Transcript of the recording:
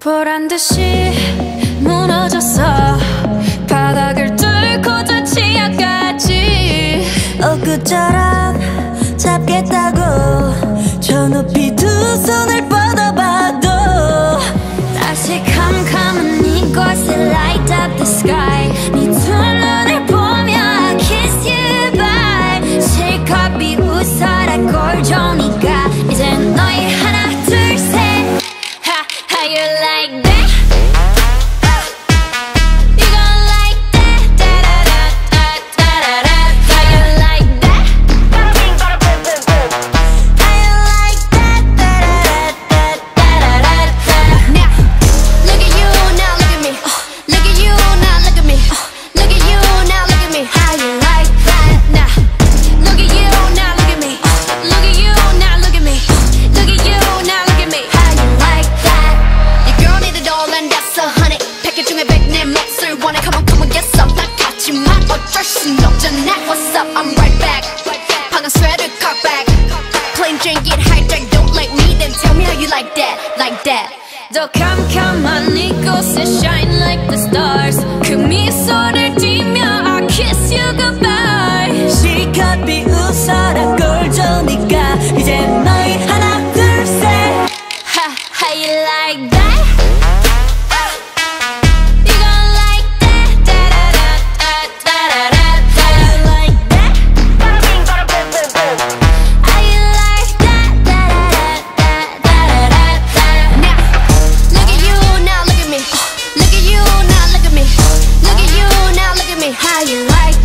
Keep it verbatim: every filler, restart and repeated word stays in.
보란 듯이 무너졌어. 바닥을 뚫고 저 치아까지 엊그처럼 잡겠다고 저 높이 두 손을 뻗어봐도 다시 캄캄한 이곳에 light up the sky. 네 두 눈을 보며 I kiss you bye. 실컷 비웃어라 꼴 좋으니까 이제 너희 하나 둘 셋. Ha, how you like that? What's up? I'm right back. 방금 sweater cock back. Plain drink it hijack. Don't like me, then tell me how you like that, like that. 더 캄캄한 이곳에 shine like the stars. 그 미소를 띠며 I kiss you goodbye. 실컷 비웃어라 꼴 좋으니까 이제 너희 하나 둘 셋. Ha, how you like that? How you like